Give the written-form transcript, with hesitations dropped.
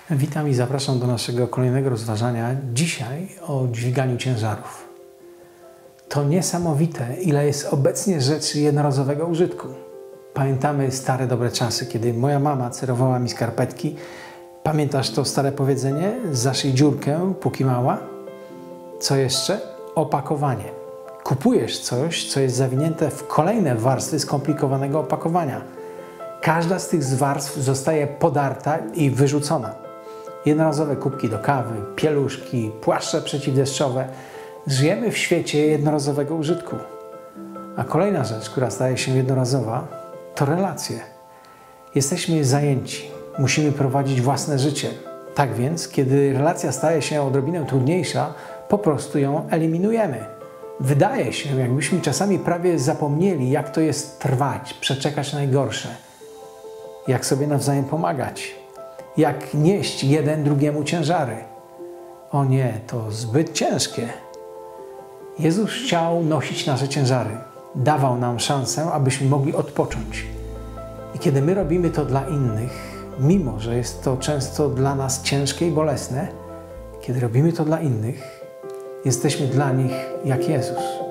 Witam i zapraszam do naszego kolejnego rozważania. Dzisiaj o dźwiganiu ciężarów. To niesamowite, ile jest obecnie rzeczy jednorazowego użytku. Pamiętamy stare dobre czasy, kiedy moja mama cerowała mi skarpetki. Pamiętasz to stare powiedzenie? Zaszyj dziurkę, póki mała. Co jeszcze? Opakowanie. Kupujesz coś, co jest zawinięte w kolejne warstwy skomplikowanego opakowania. Każda z tych warstw zostaje podarta i wyrzucona. Jednorazowe kubki do kawy, pieluszki, płaszcze przeciwdeszczowe. Żyjemy w świecie jednorazowego użytku. A kolejna rzecz, która staje się jednorazowa, to relacje. Jesteśmy zajęci, musimy prowadzić własne życie. Tak więc, kiedy relacja staje się odrobinę trudniejsza, po prostu ją eliminujemy. Wydaje się, jakbyśmy czasami prawie zapomnieli, jak to jest trwać, przeczekać najgorsze. Jak sobie nawzajem pomagać. Jak nieść jeden drugiemu ciężary. O nie, to zbyt ciężkie. Jezus chciał nosić nasze ciężary. Dawał nam szansę, abyśmy mogli odpocząć. I kiedy my robimy to dla innych, mimo że jest to często dla nas ciężkie i bolesne, kiedy robimy to dla innych, jesteśmy dla nich jak Jezus.